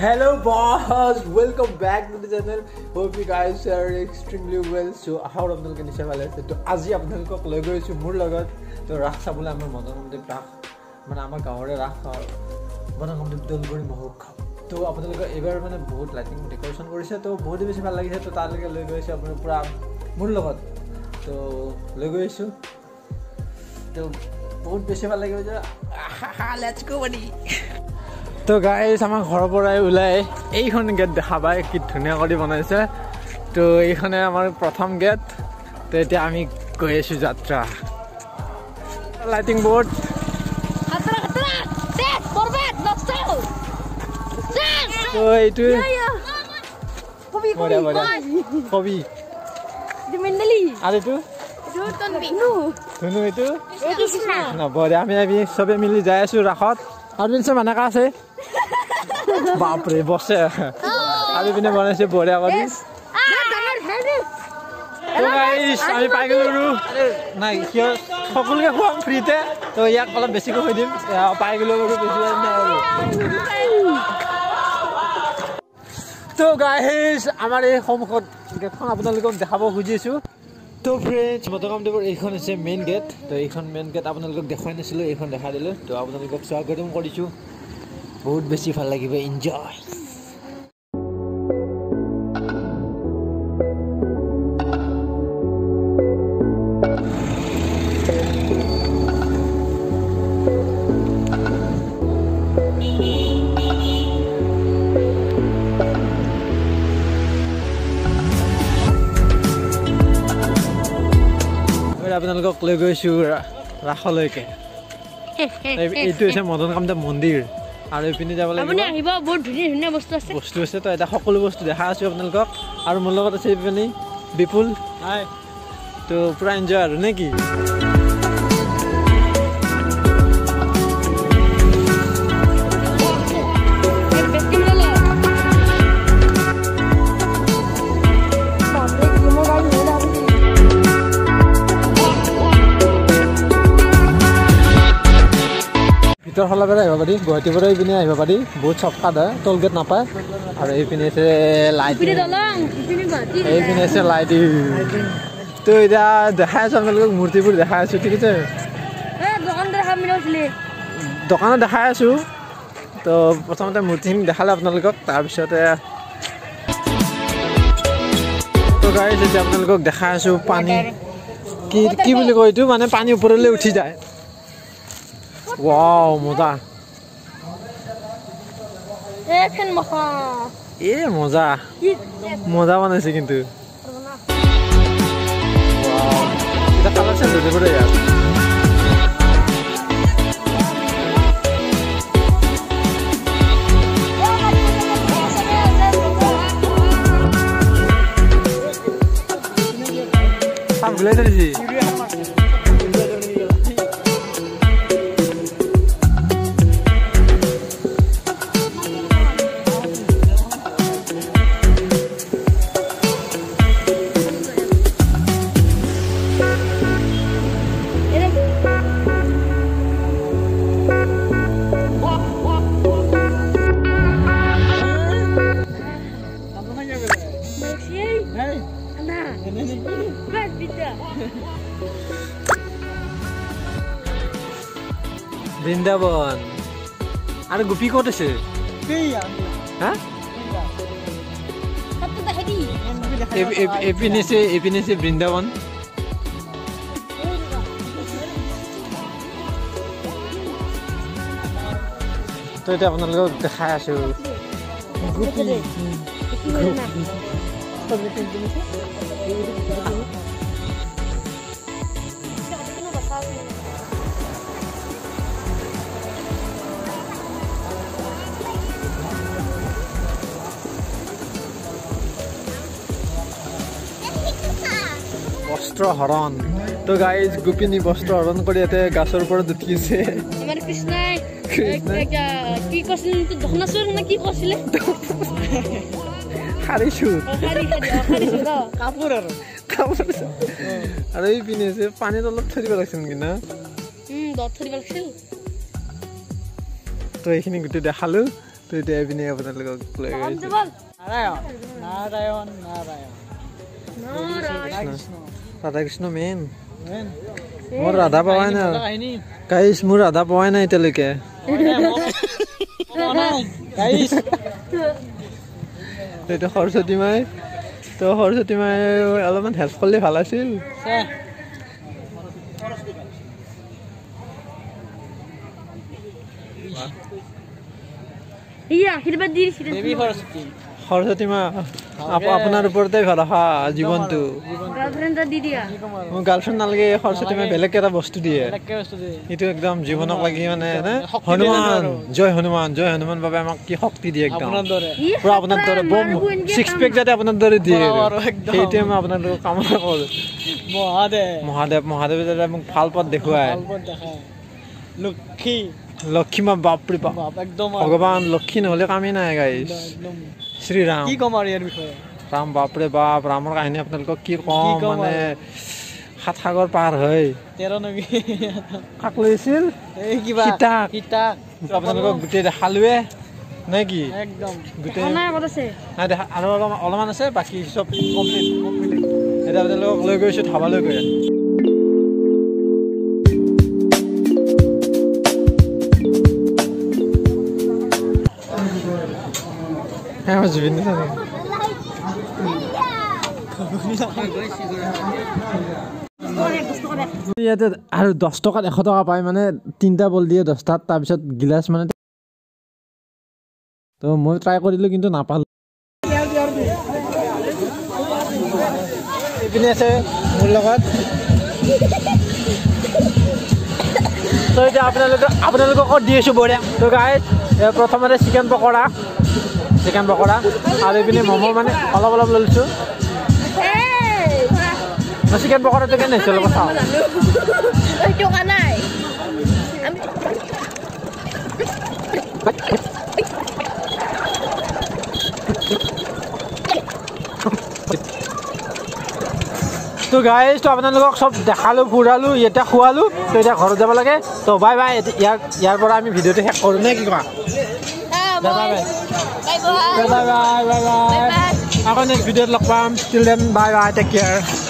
Hello boss, welcome back to the channel. Hope you guys are extremely well. So how are you guys today? So আজি আপোনালোকক লৈ গৈছো মোৰ লগত তো ৰাখ চাবলৈ আমাৰ মদন কামদেৱ ৰাখ মানে আমাৰ গাঁৱৰে ৰাখ মদন কামদেৱ দলগুৰি মহোৎসৱ তো আপোনালোকে এবাৰ মানে বহুত লাইটিং ডেকোৰেশ্যন কৰিছে তো বহুত বেছি ভাল লাগিছে তো তালৈকে লৈ গৈছো আপোনাৰ পুৰা মোৰ লগত তো লৈ গৈছো তো বহুত বেছি ভাল লাগিছে লেটস গো buddy তো গাইস আমাৰ ঘৰৰ পৰাই ওলাই এইখন গেট দেখাবা কি ধুনীয়া কৰি বনাইছে তো এইখনে আমাৰ প্ৰথম গেট তো এতিয়া আমি গৈ আছো যাত্ৰা লাইটিং বোৰ্ড তো এইটো কবি আৰু এইটো ধুনু এইটো বঢ়িয়া আমি চবে মিলি যাই আছো ৰাখত আৰু পিছে মানেকা আছে বাপৰে বসে আমি পিনে বনাইছে বঢ়িয়া কৰি তো গাইস আমি পাই গলো নাই কিয় সকলোকে খুৱাম ফ্ৰীতে তো ইয়াক অলপ বেছিকৈ হৈ দিম পাই গলো বেছি তো গাইস আমাৰ এই সন্মুখত গেটখন আপোনালোকক দেখাব খুজিছো তো ফ্ৰেন্ডছ মদন কামদেৱৰ এইখন আছে মেইন গেট তো এইখন মেইন গেট আপোনালোকক দেখাই নাছিলো এইখন দেখা দিলো তো আপোনালোকক স্বাগতম কৰিছো বহুত বেছি ভাল লাগিব এনজয় আপোনালোকক লৈ গৈছো ৰাখলৈকে এইটো হৈছে মদন কামদেৱ মন্দিৰ আৰু এইপিনে যাব লাগিব আপুনি আহিব বহুত ধুনীয়া ধুনীয়া বস্তু আছে তো এটা সকলো বস্তু দেখা আছো আপোনালোকক আৰু মোৰ লগত আছে এইপিনে বিপুল হাই তো পুৰা এনজয় আৰু নে কি ভিতৰ ফালৰ পৰা আহিব পাৰি গুৱাহাটীৰ পৰা এইপিনে আহিব পাৰি বহুত চফকাত হয় টোল গেট নাপায় আৰু এইপিনে আছে লাইটিং এইপিনে আছে লাইটিং তো এতিয়া দেখাই আছো আপোনালোকক মূৰ্তিবোৰ দেখাই আছো ঠিক আছে দোকানত দেখাই আছো তো প্ৰথমতে মূৰ্তিখিনি দেখালে আপোনালোকক তাৰপিছতে তো গাইছ এতিয়া আপোনালোকক দেখাই আছো পানী কি বুলি কয় এইটো মানে পানী ওপৰলৈ উঠি যায় wow মজা এখন মজা মজা মজা বনাইছে কিন্তু wow এটা কালেকশন দিতে পারে यार हम ग्लेडर जी বৃন্দাবন আর গোপী কত আছে এপিনে বৃন্দাবন তো এটা আপোনালোকক দেখাই আছো বস্ত্ৰ হৰণ তো গাইজ গোপিনী বস্ত্ৰ হৰণ কৰি ইয়াতে গাছৰ ওপৰত উঠিছে আমাৰ কৃষ্ণাই কি কৈছিল দহনাচুৰ নে কি কৈছিলে হাৰিছো কাপোৰ আৰু এই পিনে যে পানী তলত থৈ দিব লাগিছিল নেকি না দত থৈ দিব লাগিছিল তো এইখিনি গোটেই দেখালো তো এতিয়া এইপিনে আপোনালোকক লৈ গৈছোঁ ৰাধা কৃষ্ণ মেইন মোৰ ৰাধা পোৱাই নাই গাইছ মোৰ ৰাধা পোৱাই নাই এতিয়ালৈকে এইটো সৰস্বতী মাই তো সৰস্বতী মাই অলপমান হেল্প কৰিলে ভাল আছিল সৰস্বতী মা আপোনাৰ ওপৰতে ভৰসা জীৱনটো মোৰ গাৰ্লফ্ৰেণ্ড নালাগে সৰস্বতী মাই বেলেগ এটা বস্তু দিয়ে এইটো একদম জীৱনক লাগি মানে হনুমান জয় হনুমান বাবে আমাক কি শক্তি দিয়ে একদম পুৰা আপোনাৰ দৰে বম 6 পেক যাতে আপোনাৰ দৰে দিয়ে সেইটোৱে মই আপোনালোকক কামনা কৰোঁ মহাদেৱ যাতে মোক ভাল পথ দেখুৱায় লক্ষ্মী মা বাপৰে বাপ একদম ভগৱান লক্ষ্মী নহ'লে কামেই নাই গাইছ শ্ৰীৰাম কি কম আৰু ইয়াৰ বিষয়ে ৰাম বাপৰে বাপ ৰামৰ কাহিনী আপোনালোকক কি কম মানে 7 সাগৰ পাৰ হয় 13 নগী কাক লৈছিল এই কিবা সীতা আপোনালোকক গোটেই দেখালোৱে নে কি একদম গোটেই নাই ক'ত আছে নাই দেখা আৰু অলপমান আছে বাকি সব কমপ্লিট এটা আপোনালোকক লৈ গৈছোঁ ধাবালৈ গৈ হ্যাঁ বুঝবি না ইয়াতে আৰু 10 টকাত 100 টকা পায় মানে 3টা বল দিয়ে 10টাত তাৰপিছত গিলাস মানে তো মই ট্ৰাই কৰিলোঁ কিন্তু নাপালোঁ এইপিনে আছে মোৰ লগত তো এতিয়া আপোনালোকক দি আছোঁ বঢ়িয়া তো গাইজ প্ৰথমতে চিকেন পকৰা আৰু এইপিনে ম'ম' মানে অলপ লৈছোঁ চিকেন পকৰাটো কেনে হৈছে অলপ চাওঁ তো গাইজ তো আপোনালোকক চব দেখালোঁ ফুৰালোঁ এতিয়া খোৱালোঁ তো এতিয়া ঘৰত যাব লাগে তো বাই বাই ইয়াৰ পৰা আমি ভিডিঅ'টো শেষ কৰোঁ নে কি কোৱা বাই বাই আকৌ নেক্সট ভিডিঅ'ত লগ পাম till then bye bye take care